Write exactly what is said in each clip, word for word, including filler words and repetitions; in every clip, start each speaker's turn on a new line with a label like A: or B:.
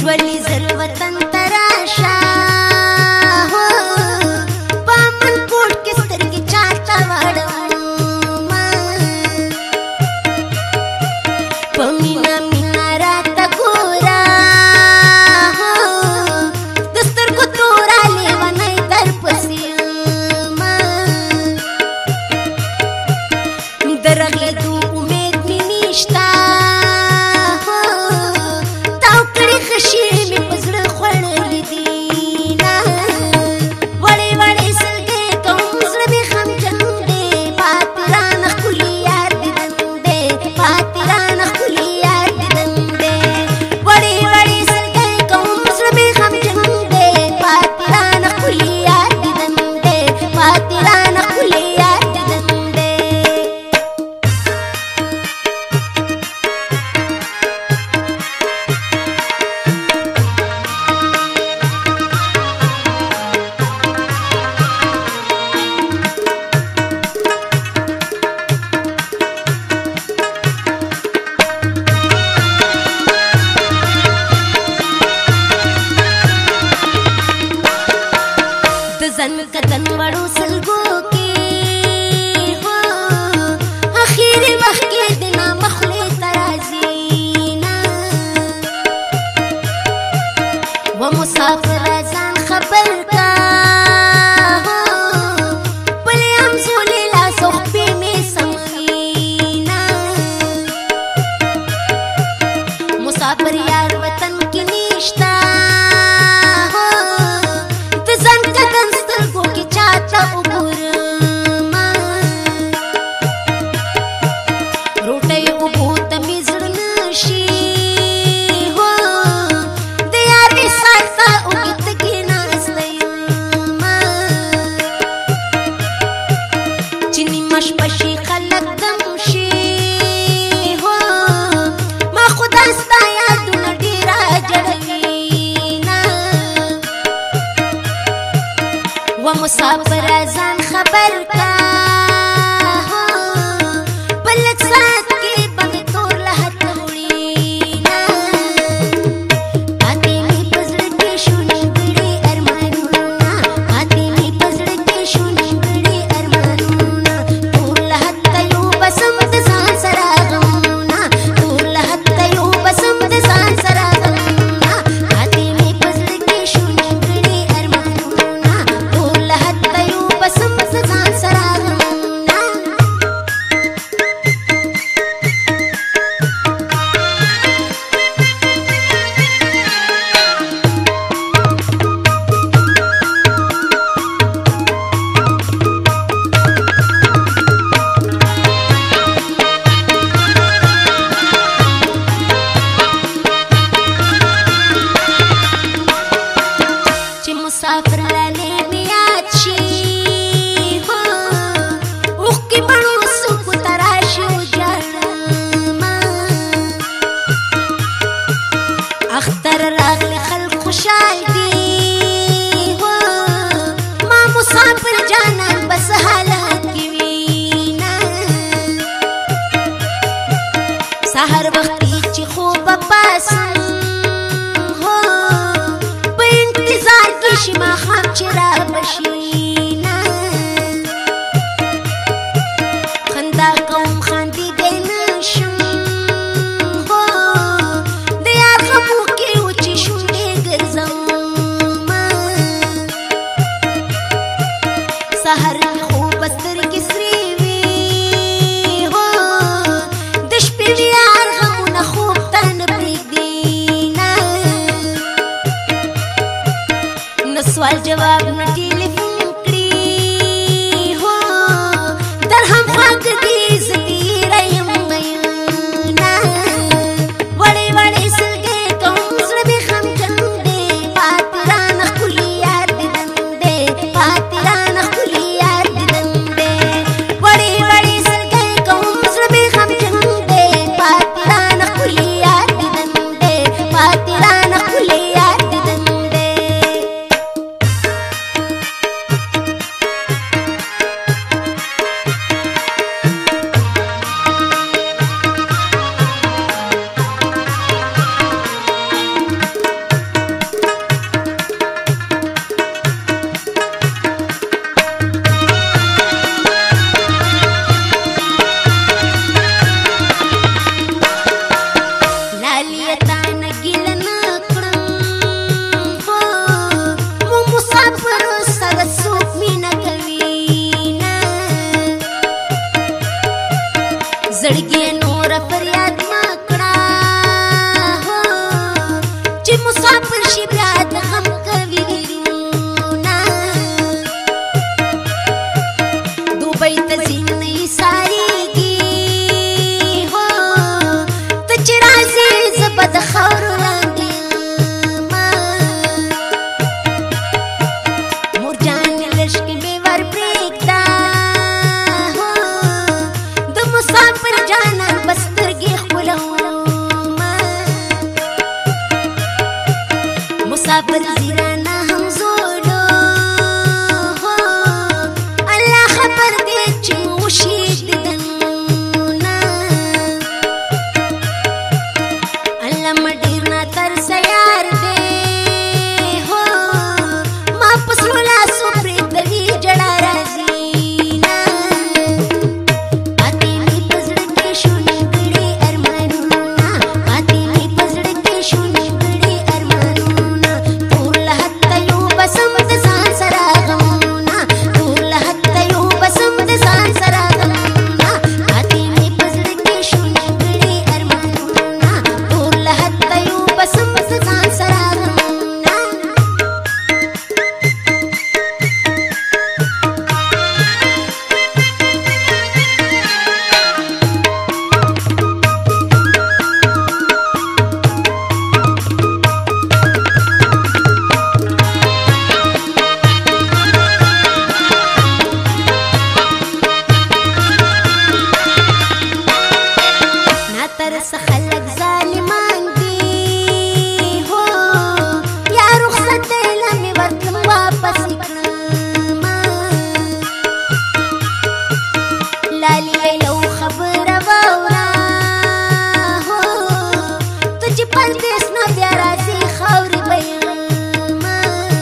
A: شولې زر وطن تراشه هو په من کوټ کې سترګې چاته واړم په مینا مینا راته ګوره هو د سترګو توره لیونی در پسې یم د رغېدو امید مې نشته زن کتن وړو سلګو کې هو اخیری وخت کې د نامخلې ترازی نه و مسافر ځان خبر کا بلې هم زولې لا صحبې مې سموینا مسافر یار وطن کې نشتا مشپشي خلق دم شي هو ما خدا ستا یادونه ډېره جړوي نه و مسافر ځان خبر کا په لږ ساعت کې به مې تور لحد وړي نه پاتې مې په زړه کې شو نیمګړي ارمانونه پاتې مې په زړه کې شو نیمګړي ارمانونه مسافر لاله می یاد شي هو اوخ کې بڼو سکو تراشي وجړم اختر راغلی خلق خوشحال دي هو ما مسافر جانان بس حالات کې وینا سحر وختي چې خوب پاسم شما خام چې را بشینا خندا کوم خاندي دې نشم هو د یار غمو کې وچې شونډې ګرځم سحر خوب سترګې سرې وي هو د شپې یار غمونه خوب ته نه پرېږدي سوال جواب نه ټلیفون کړي هو در هم خواږه دي زه تېره یم میینه وړې وړې سلګۍ کوم زړه مې غمجن دی پاتې رانه ښکلي یار دیدن دی پاتې رانه ښکلي یار دیدن دی وړې وړې سلګۍ کوم زړه مې غمجن دی پاتې رانه ښکلي یار دیدن دی پاتې رانه ښکلي یار دیدن دی مسافر شي بیا د غم کوي نا دوبۍ ته ځینې ساريږي هو ته چې راځې زه به د خاورو لاندې ما مور جانې لښکې مې ور پرېږده هو د مسافر جانان به سترګې ښکلومه مسافر زیرانه هم زولو هو الله خبر دی چې وشي دیدنونه الله مې ډېر ناترسه یار دی هو ما په سرو لاسو پرېږدوي ژړا راځي نه پاتې مې په زړه کې شو نیمګړي ارمانونه پاتې مې په زړه کې شو نیمګړي ارمانونه ټول حتی یو بسم د ځان سره غمونه ټول حتی یو بسم د ځان سره غمونه پاتې مې په زړه کې شو نیمګړي ارمانونه ټول حتی یو بسم د ځان سره غمونه ناترس خلک ظالمان دي هو یا رخصت دیله مې ورکړم واپس یې کړمه لالي یو خبره واوره هو ته چې پردېس نه بیا راځې خاورې به یمه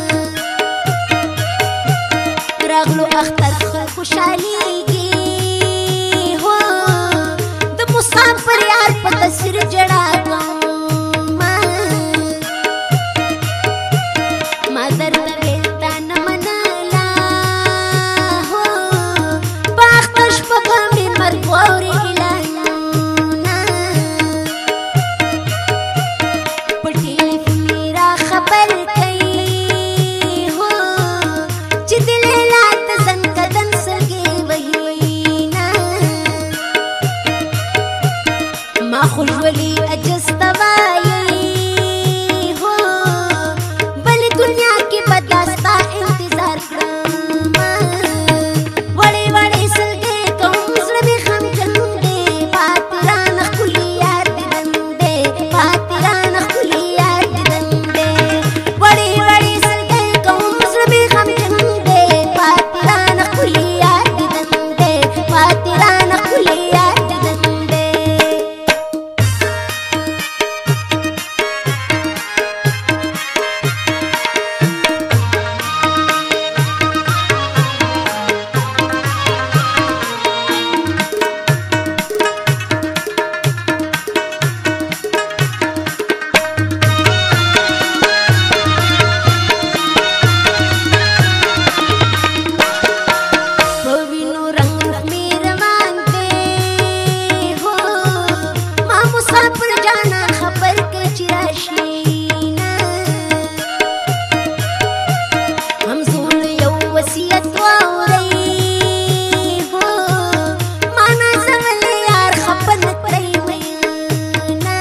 A: راغلو اختر ښه خوشحالېږي هو د مسافر یار په تصویر جړا کومه ما درته ویل تا نه منله هو په اختر شپه به مې مرګ واورې اعلانونه په ټلیفون یې را خبر کوي هو چې د لیلا ته زنکدن سرګې وهي نه ما خو ژولي عجز ته وایي هو بلې دنیا کې به دا ستا انتظار کړمه وړې وړې سلګۍ کوم زړه مې غمجن دی پاتې رانه ښکلي یار دیدن دی پاتې رانه ښکلي یار دیدن دی وړې وړې سلګۍ کوم زړه مې غمجن دی پاتې رانه ښکلي یار دیدن دی پاتې رانه ښکلي یار دیدن دی په وینو رنګ رخ مې روان دی هو ما مسافر جانان خبر کړ چې راشي نه همزول یو وصیت واورئ هو ما نازولی یار خفه نه کړئ میینه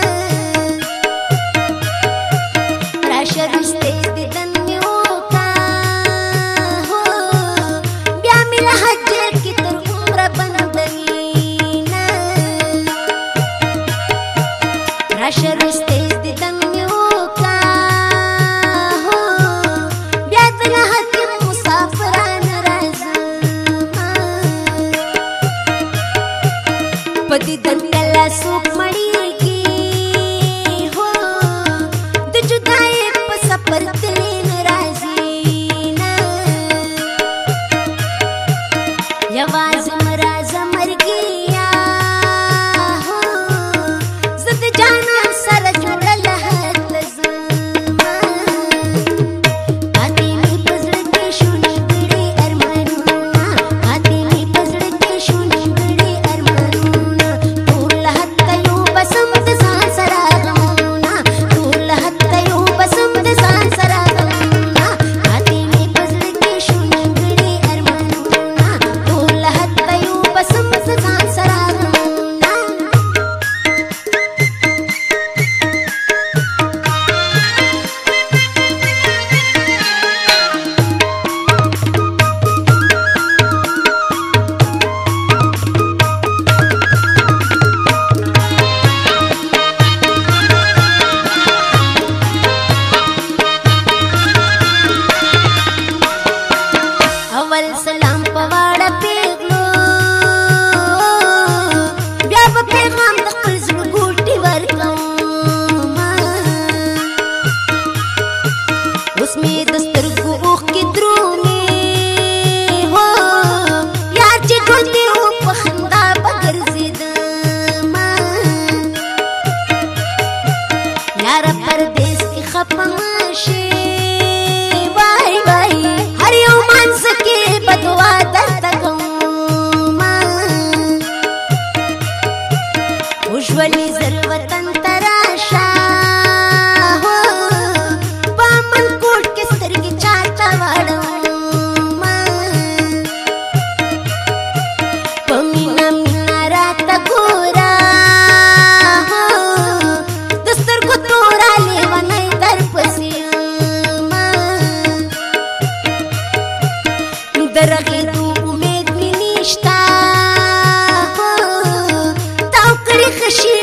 A: راشه رستې دیدن مې وکړه هو بیا مې له حجر کې تر عمره بندوي نه راشه رستې دیدن مې وکړه هو بیا د له حجر مسافرانه راځمه په دیدن کله څوک مړېږي هو د جدایۍ په سفر تللی نه مې د سترګو اوښکې درومې هو یار چې ټول دې و په خندا به ګرځېدمه یاره پردیس کې خفه مه شې وای وای هر یو مانځ کې به دعا درته کومه وژولې زر وطن ته راشه درغېدو امید مې نشته تاو کړې ښه شي